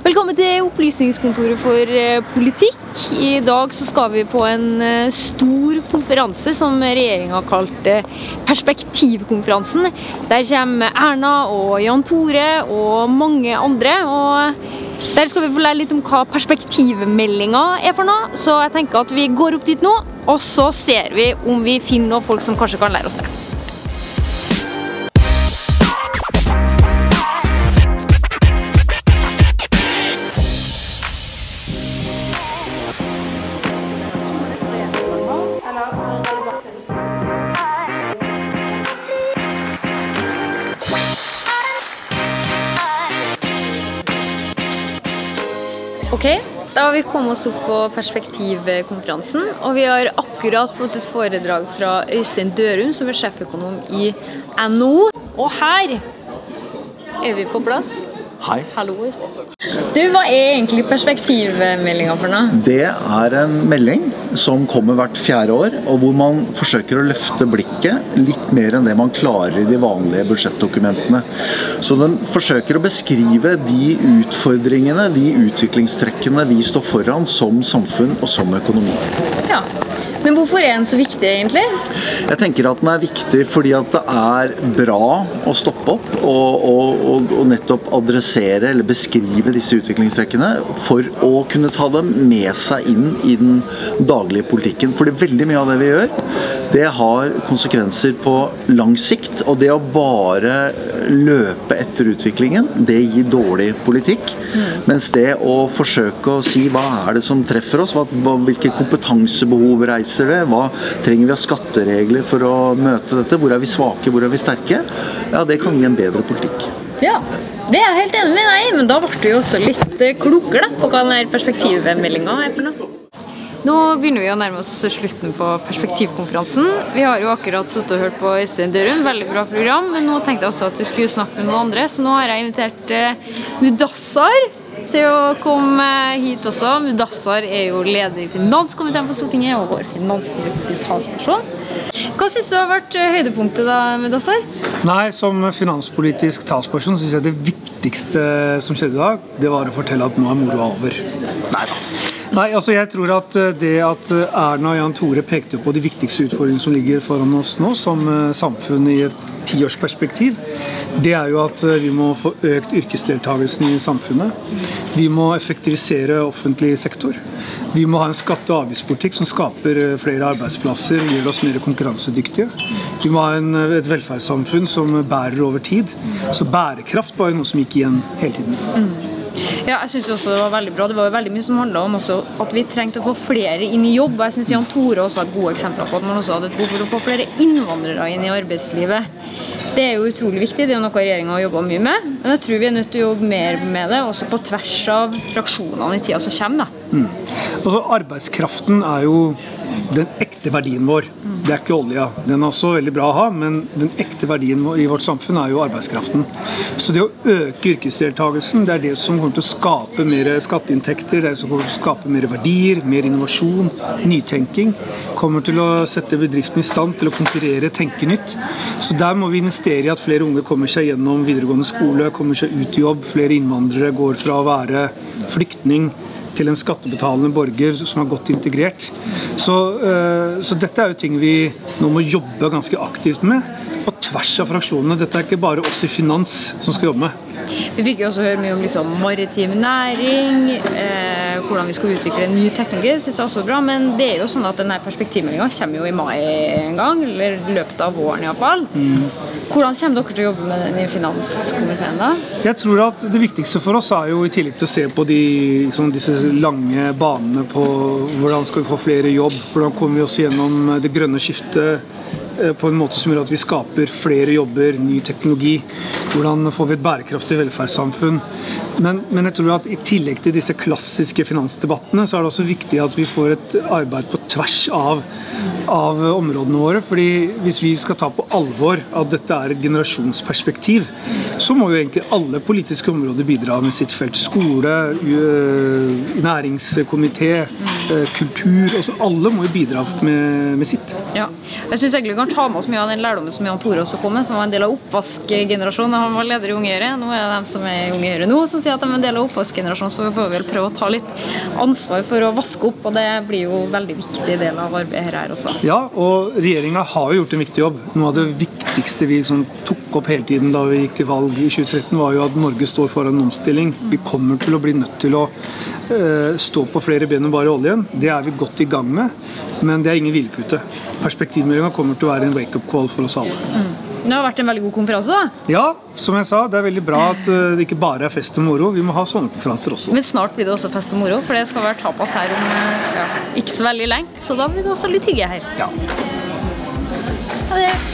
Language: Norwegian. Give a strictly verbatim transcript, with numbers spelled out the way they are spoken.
Velkommen til Opplysningskontoret for politikk. I dag så skal vi på en stor konferanse som regjeringen har kalt Perspektivkonferansen. Der kommer Erna og Jan Tore og mange andre, og der skal vi få lære litt om hva perspektivmeldingen er for noe. Så jeg tenker at vi går opp dit nå, og så ser vi om vi finner noen folk som kanskje kan lære oss det. Ok, da har vi kommet oss opp på Perspektivkonferansen, og vi har akkurat fått et foredrag fra Øystein Dørum, som er sjeføkonom i N H O. Og her er vi på plass. Hei. Hallo, Øystein. Du, hva er egentlig perspektivmeldingen for noe? Det er en melding som kommer hvert fjerde år, og hvor man forsøker å løfte blikket litt mer enn det man klarer i de vanlige budsjettdokumentene. Så den forsøker å beskrive de utfordringene, de utviklingstrekkene vi står foran som samfunn og som økonomi. Ja. Men hvorfor er den så viktig egentlig? Jeg tenker at den er viktig fordi at det er bra å stoppe opp og, og, og, og nettopp adressere eller beskrive disse utviklingstrekkene for å kunne ta dem med seg inn i den daglige politikken. Fordi veldig mye av det vi gjør, det har konsekvenser på lang sikt, og det å bare løpe etter utviklingen, det gir dårlig politikk. Mm. Mens det å forsøke å si hva er det som treffer oss, hva, hvilke kompetansebehov reiser det, hva trenger vi av skatteregler for å møte dette, hvor er vi svake, hvor er vi sterke, ja, det kan gi en bedre politikk. Ja, det er jeg helt enig med deg, men da ble vi også litt klokere på hva denne perspektivmeldingen er for noe. Nå begynner vi å nærme oss slutten på perspektivkonferansen. Vi har jo akkurat suttet og hørt på Øystein Dørum, veldig bra program, men nå tenkte jeg også at vi skulle snakke med noen andre, så nå har jeg invitert eh, Mudassar til å komme hit også. Mudassar er jo leder i Finanskomiteen på Stortinget og vår finanspolitiske talsperson. Hva synes du har vært høydepunktet da, Mudassar? Nei, som finanspolitisk talsperson synes jeg det viktigste som skjedde i dag, det var å fortelle at nå er moroa over. Nei da. Nei, altså jeg tror at det at Erna og Jan Tore pekte på de viktigste utfordringene som ligger foran oss nå, som samfunn i et tiårsperspektiv, det er jo at vi må få økt yrkesdeltagelsen i samfunnet. Vi må effektivisere offentlig sektor. Vi må ha en skatte- og avgiftspolitikk som skaper flere arbeidsplasser og gjør oss mer konkurransedyktige. Vi må ha en, et velferdssamfunn som bærer over tid. Så bærekraft var jo noe som gikk igjen hele tiden. Mm. Ja, jeg synes også det var veldig bra. Det var jo veldig mye som handlet om også at vi trengte å få flere inn i jobb. Jeg synes Jan Tore også hadde gode eksempler på at man også hadde et behov for å få flere innvandrere inn i arbeidslivet. Det er jo utrolig viktig, det er noe regjeringen har jobbet mye med, men jeg tror vi er nødt til å jobbe mer med det, også på tvers av fraksjonene i tida som kommer. Da. Mm. Altså, arbeidskraften er jo den ekte verdien vår. Det er ikke olja. Den er også veldig bra å ha, men den ekte verdien i vårt samfunn er jo arbeidskraften. Så det å øke yrkesdeltagelsen, det er det som kommer til å skape mer skatteinntekter, det er det som kommer til å skape mer verdier, mer innovasjon, nytenking, kommer til å sette bedriften i stand til å konkurrere, tenke nytt. Så der må vi investere i at flere unge kommer seg gjennom videregående skole, kommer seg ut i jobb, flere innvandrere går fra å være flyktning til en skattebetalende borger som er godt integrert. Så, så dette er jo ting vi nå må jobbe ganske aktivt med, på tvers av fraksjonene. Dette er ikke bare oss i finans som skal jobbe med. Vi fikk jo også høre mye om liksom, maritim næring, eh, hvordan vi skal utvikle ny teknologi, det synes jeg også er bra, men det er jo sånn at denne perspektivmeldingen kommer jo i mai en gang, eller i løpet av våren i hvert fall. Mm. Hvordan kommer dere til å jobbe med den i finanskomiteen da? Jeg tror at det viktigste for oss er jo i tillegg til å se på de, liksom, disse lange banene på hvordan skal vi få flere jobb, hvordan kommer vi oss gjennom det grønne skiftet på en måte som gjør at vi skaper flere jobber, ny teknologi, hvordan får vi et bærekraftig velferdssamfunn. Men, men jeg tror at i tillegg til disse klassiske finansdebattene, så er det også viktig at vi får et arbeid på tvers av, av områdene våre, fordi hvis vi skal ta på alvor at dette er et generasjonsperspektiv, så må jo egentlig alle politiske områder bidra med sitt felt. Skole, næringskomité, kultur, også alle må jo bidra med, med sitt. Ja, jeg synes egentlig vi kan ta med oss mye av den lærdommen som Jan Tore også kom med, som var en del av oppvaskgenerasjonen. Han var leder i Unge Høyre, nå er det dem som er i Unge Høyre nå, som sier at de er en del av oppvaskgenerasjonen, så vi får vel prøve å ta litt ansvar for å vaske opp, og det blir jo en veldig viktig del av arbeidet her også. Ja, og regjeringen har jo gjort en viktig jobb. Noe av det viktigste vi liksom tok opp hele tiden da vi gikk til valg i tjue tretten, var jo at Norge står foran en omstilling. Vi kommer til å bli nødt til å uh, stå på flere ben enn bare oljen. Det er vi godt i gang med, men det er ingen hvilepute. Perspektivmeldingen kommer til å være en wake-up call for oss alle. Mm. Det har vært en veldig god konferanse da? Ja, som jeg sa, det er veldig bra at uh, det ikke bare er fest og moro. Vi må ha sånne konferanser også. Men snart blir det også fest og moro, for det skal være tapas her om ja, ikke så veldig lenge. Så da blir det også litt hygge her. Ja. Ha det!